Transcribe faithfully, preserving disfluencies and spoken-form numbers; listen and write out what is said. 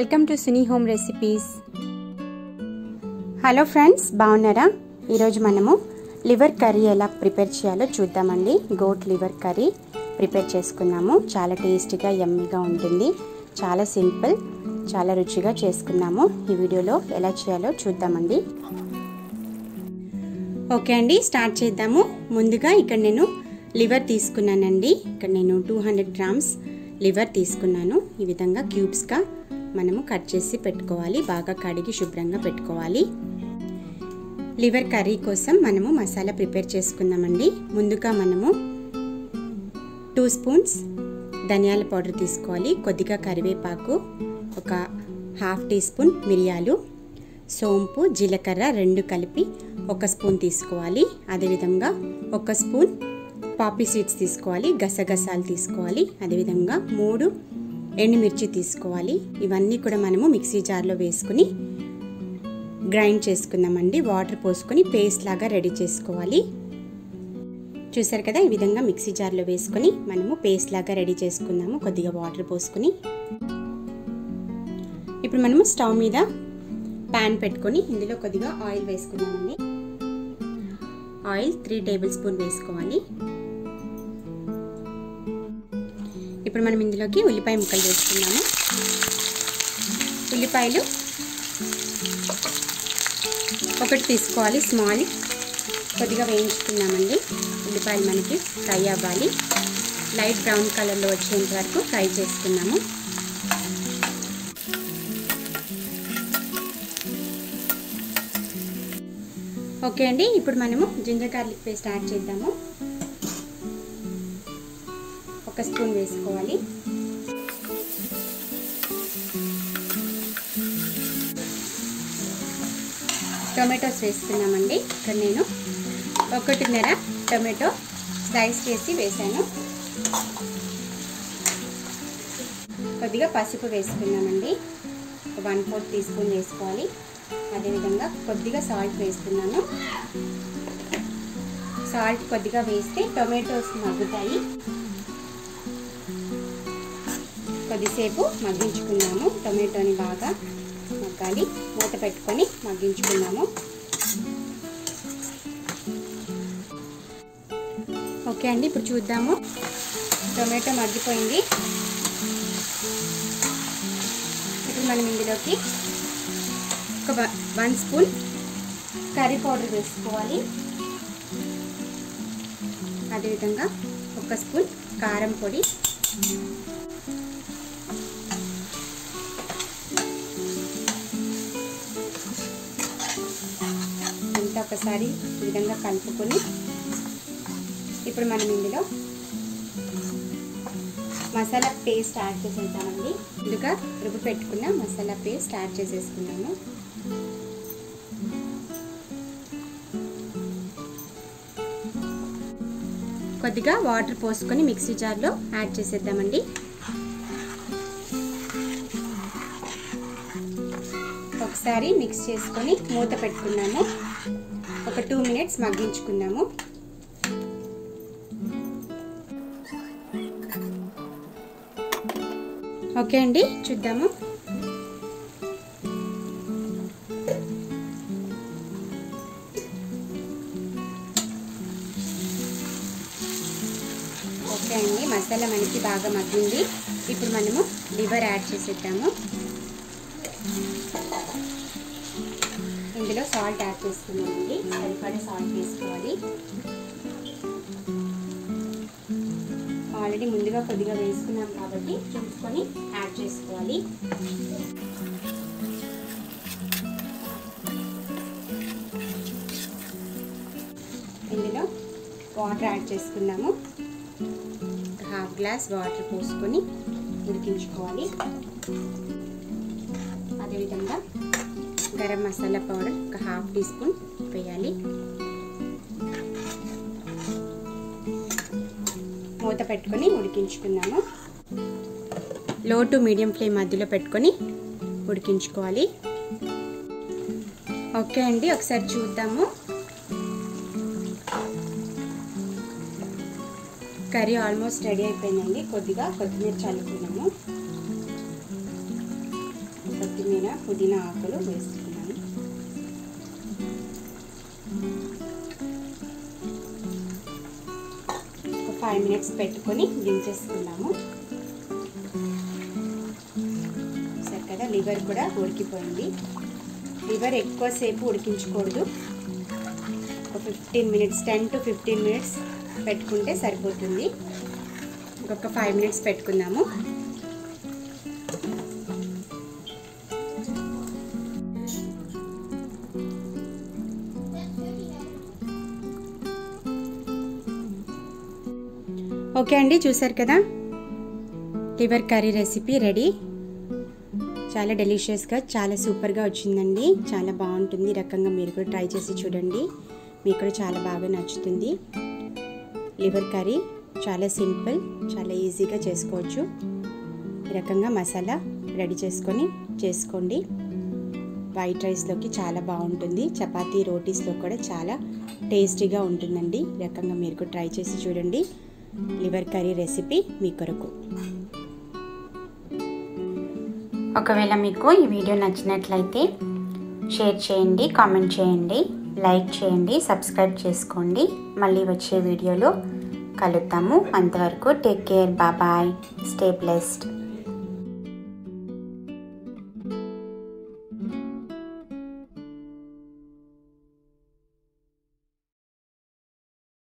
Welcome to Suni home recipes. Hello friends, బాగున్నారా? ఈరోజు మనము లివర్ కర్రీ ఎలా ప్రిపేర్ చేయాలో చూద్దామండి. గోట్ లివర్ కర్రీ ప్రిపేర్ చేసుకున్నాము. చాలా టేస్టీగా యమ్మీగా ఉంటుంది. చాలా సింపుల్, చాలా రుచిగా చేసుకున్నాము. ఈ వీడియోలో ఎలా చేయాలో చూద్దామండి. ఓకే అండి, స్టార్ట్ చేద్దాము. ముందుగా ఇక్కడ నేను లివర్ తీసుకున్నానండి. ఇక్కడ నేను టూ హండ్రెడ్ గ్రామ్స్ లివర్ తీసుకున్నాను. ఈ విధంగా క్యూబ్స్గా మనము కట్ చేసి పెట్టుకోవాలి. బాగా కడిగి శుభ్రంగా పెట్టుకోవాలి. లివర్ కర్రీ కోసం మనము మసాలా ప్రిపేర్ చేసుకుందామండి. ముందుగా మనము టూ స్పూన్స్ ధనియాల పౌడర్ తీసుకోవాలి. కొద్దిగా కరివేపాకు, ఒక హాఫ్ టీ స్పూన్ మిరియాలు, సోంపు, జీలకర్ర రెండు కలిపి ఒక స్పూన్ తీసుకోవాలి. అదేవిధంగా ఒక స్పూన్ పాపీ సీడ్స్ తీసుకోవాలి. గసగసాలు తీసుకోవాలి. అదేవిధంగా మూడు ఎండుమిర్చి తీసుకోవాలి. ఇవన్నీ కూడా మనము మిక్సీ జార్లో వేసుకుని గ్రైండ్ చేసుకుందామండి. వాటర్ పోసుకొని పేస్ట్ లాగా రెడీ చేసుకోవాలి. చూసారు కదా, ఈ విధంగా మిక్సీ జార్లో వేసుకొని మనము పేస్ట్ లాగా రెడీ చేసుకుందాము. కొద్దిగా వాటర్ పోసుకొని ఇప్పుడు మనము స్టవ్ మీద ప్యాన్ పెట్టుకొని ఇందులో కొద్దిగా ఆయిల్ వేసుకుందామండి. ఆయిల్ త్రీ టేబుల్ స్పూన్ వేసుకోవాలి. ఇప్పుడు మనం ఇందులోకి ఉల్లిపాయ ముక్కలు వేసుకున్నాము. ఉల్లిపాయలు ఒకటి తీసుకోవాలి, స్మాల్. కొద్దిగా వేయించుకున్నామండి. ఉల్లిపాయలు మనకి ఫ్రై అవ్వాలి. లైట్ బ్రౌన్ కలర్లో వచ్చేంత వరకు ఫ్రై చేసుకున్నాము. ఓకే అండి, ఇప్పుడు మనము జింజర్ గార్లిక్ పేస్ట్ యాడ్ చేద్దాము. ఒక స్పూన్ వేసుకోవాలి. టొమాటోస్ వేసుకున్నామండి. ఇక్కడ నేను ఒకటిన్నర టొమాటో స్లైస్ చేసి వేసాను. కొద్దిగా పసుపు వేసుకున్నామండి. వన్ ఫోర్త్ టీ స్పూన్ వేసుకోవాలి. అదేవిధంగా కొద్దిగా సాల్ట్ వేస్తున్నాను. సాల్ట్ కొద్దిగా వేస్తే టొమాటోస్ మగ్గుతాయి. కొద్దిసేపు మగ్గించుకున్నాము. టొమాటోని బాగా మగ్గాలి. మూత పెట్టుకొని మగ్గించుకున్నాము. ఓకే అండి, ఇప్పుడు చూద్దాము. టొమాటో మగ్గిపోయింది. ఇప్పుడు మనం ఇందులోకి ఒక వన్ స్పూన్ కర్రీ పౌడర్ వేసుకోవాలి. అదేవిధంగా ఒక స్పూన్ కారం పొడి, అంతా ఒకసారి ఈ విధంగా కలుపుకొని ఇప్పుడు మనం ఇందులో మసాలా పేస్ట్ యాడ్ చేసేద్దామండి. ముందుగా రుబ్బు పెట్టుకున్న మసాలా పేస్ట్ యాడ్ చేసేసుకున్నాము. కొద్దిగా వాటర్ పోసుకొని మిక్సీ జార్లో యాడ్ చేసేద్దామండి. ఒకసారి మిక్స్ చేసుకొని మూత పెట్టుకున్నాము. ఒక టూ మినిట్స్ మగ్గించుకున్నాము. ఓకే అండి, చూద్దాము. ఓకే అండి, మసాలా మనకి బాగా మగ్గింది. ఇప్పుడు మనము లివర్ యాడ్ చేసేద్దాము. ఇందులో సాల్ట్ యాడ్ చేసుకున్నామండి. సరిపడా సాల్ట్ వేసుకోవాలి. ఆల్రెడీ ముందుగా కొద్దిగా వేసుకున్నాం కాబట్టి చూసుకొని యాడ్ చేసుకోవాలి. ఇందులో వాటర్ యాడ్ చేసుకున్నాము. హాఫ్ గ్లాస్ వాటర్ పోసుకొని ఉడికించుకోవాలి. అదేవిధంగా గరం మసాలా పౌడర్ ఒక హాఫ్ టీ స్పూన్ వేయాలి. మూత పెట్టుకొని ఉడికించుకున్నాము. లో టు మీడియం ఫ్లేమ్ మధ్యలో పెట్టుకొని ఉడికించుకోవాలి. ఓకే అండి, ఒకసారి చూద్దాము. కర్రీ ఆల్మోస్ట్ రెడీ అయిపోయిందండి. కొద్దిగా కొత్తిమీర చల్లుకున్నాము. ఒక పుదీనా ఆకులు వేసుకున్నాను. ఒక ఫైవ్ మినిట్స్ పెట్టుకొని దించేసుకున్నాము. సరే కదా, లివర్ కూడా ఉడికిపోయింది. లివర్ ఎక్కువసేపు ఉడికించకూడదు. ఒక fifteen minutes ten to fifteen minutes పెట్టుకుంటే సరిపోతుంది. ఇంకొక ఫైవ్ మినిట్స్ పెట్టుకుందాము. ఓకే అండి, చూసారు కదా, లివర్ కర్రీ రెసిపీ రెడీ. చాలా డెలిషియస్గా, చాలా సూపర్గా వచ్చిందండి. చాలా బాగుంటుంది. ఈ రకంగా మీరు కూడా ట్రై చేసి చూడండి, మీకు కూడా చాలా బాగా నచ్చుతుంది. లివర్ కర్రీ చాలా సింపుల్, చాలా ఈజీగా చేసుకోవచ్చు. ఈ రకంగా మసాలా రెడీ చేసుకొని చేసుకోండి. వైట్ రైస్లోకి చాలా బాగుంటుంది. చపాతీ రోటీస్లో కూడా చాలా టేస్టీగా ఉంటుందండి. ఈ రకంగా మీరు కూడా ట్రై చేసి చూడండి. లివర్ కర్రీ రెసిపీ మీ కొరకు. ఒకవేళ మీకు ఈ వీడియో నచ్చినట్లయితే షేర్ చేయండి, కామెంట్ చేయండి, లైక్ చేయండి, సబ్స్క్రైబ్ చేసుకోండి. మళ్ళీ వచ్చే వీడియోలో కలుద్దాము. అంతవరకు take care, bye bye, stay blessed.